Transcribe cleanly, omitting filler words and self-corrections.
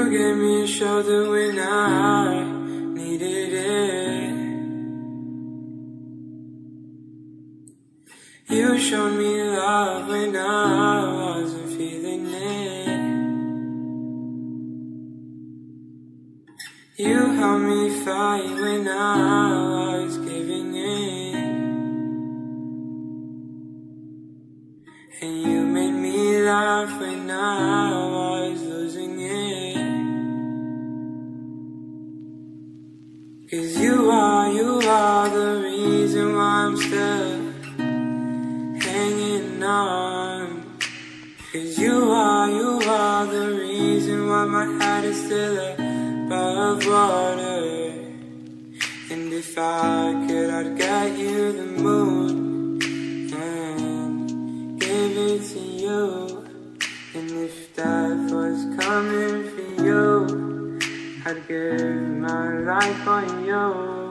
You gave me a shoulder when I needed it. You showed me love when I wasn't feeling it. You helped me fight when I was giving in. And you made me laugh when I was losing it. 'Cause you are the reason why I'm still hanging on. 'Cause you are the reason why my head is still above water. And if I could, I'd get you the moon and give it to you. And if death was coming for you, I'd give my life on you.